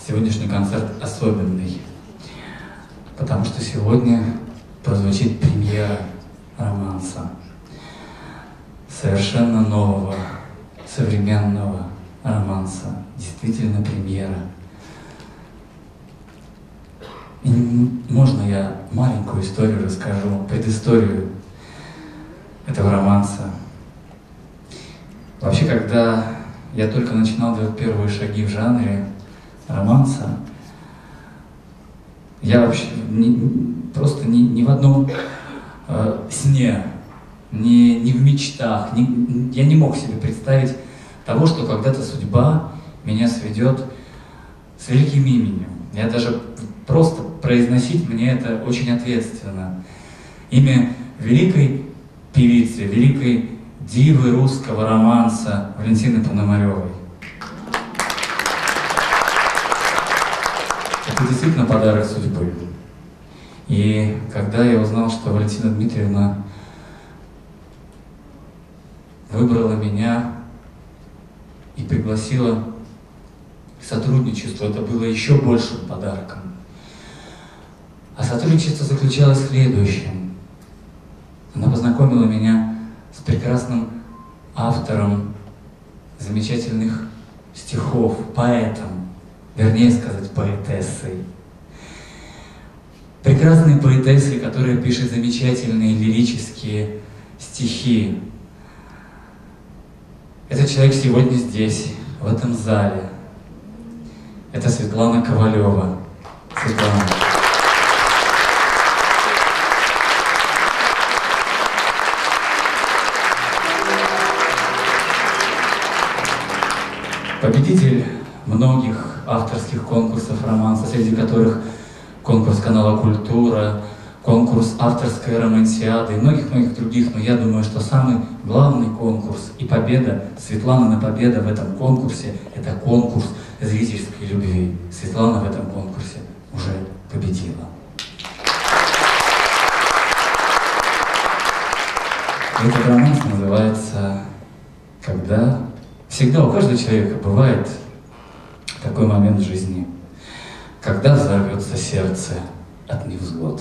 Сегодняшний концерт особенный, потому что сегодня прозвучит премьера романса. Совершенно нового, современного романса. Действительно премьера. И можно я маленькую историю расскажу, предысторию этого романса. Вообще, когда я только начинал делать первые шаги в жанре романса, я вообще просто ни в одном сне, ни в мечтах, я не мог себе представить того, что когда-то судьба меня сведет с великим именем. Я даже просто произносить мне это очень ответственно. Имя великой певицы, великой дивы русского романса Валентины Пономаревой. Это действительно подарок судьбы. И когда я узнал, что Валентина Дмитриевна выбрала меня и пригласила к сотрудничеству, это было еще большим подарком. А сотрудничество заключалось в следующем. Она познакомила меня с прекрасным автором замечательных стихов, поэтом, вернее сказать, поэтессой. Прекрасной поэтессой, которая пишет замечательные лирические стихи. Этот человек сегодня здесь, в этом зале. Это Светлана Ковалева. Светлана. Победитель многих авторских конкурсов романса, среди которых конкурс канала «Культура», конкурс «Авторская романсиада» и многих-многих других, но я думаю, что самый главный конкурс и победа, Светланина победа в этом конкурсе – это конкурс зрительской любви. Светлана в этом конкурсе уже победила. Этот романс называется «Когда…». Всегда у каждого человека бывает такой момент в жизни, когда взорвется сердце от невзгод.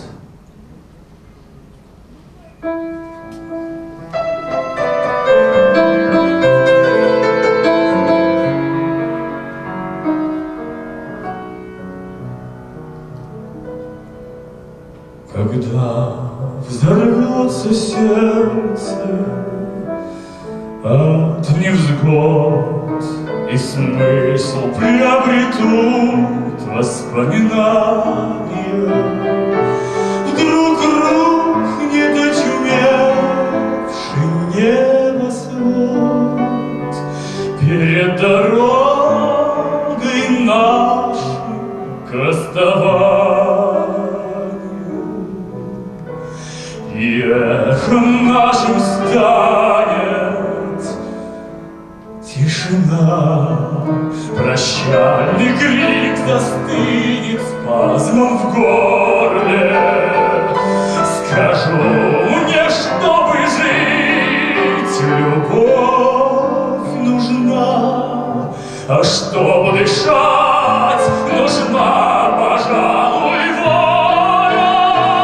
Когда взорвется сердце от невзгод, и смысл приобретут воспоминания, вдруг рухнет очумевший небосвод перед дорогой нашей к расставанию, и эхом нашим станет тишина, прощальный крик застынет спазмом в горле. Скажу мне, чтобы жить, любовь нужна, а чтобы дышать, нужна, пожалуй, воля.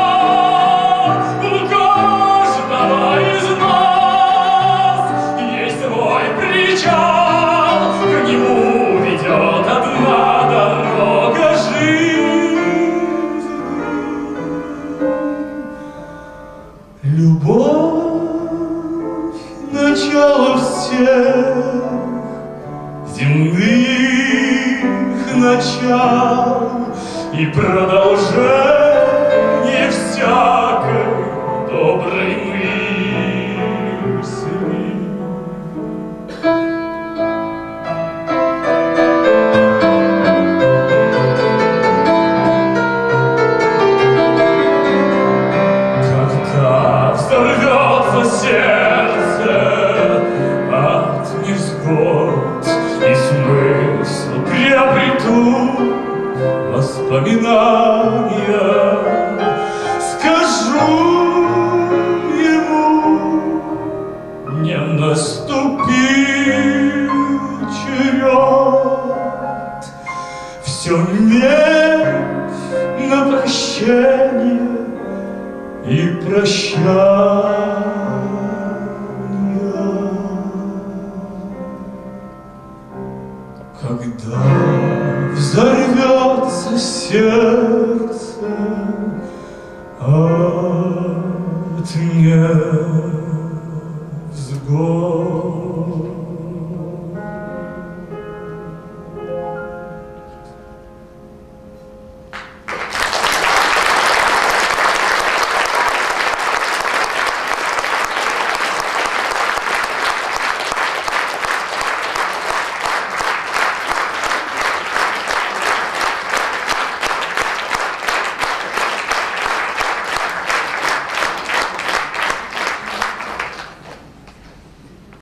У каждого из нас есть свой причал, к нему ведет одна дорога жизни. Любовь — начало всех земных начал и продолжение всякой доброй мысли. Когда взорвется сердце от невзгод, и смысл приобретут воспоминания, скажу ему, не наступил черед все меч на прощание и прощание. Когда взорвется сердце от невзгод,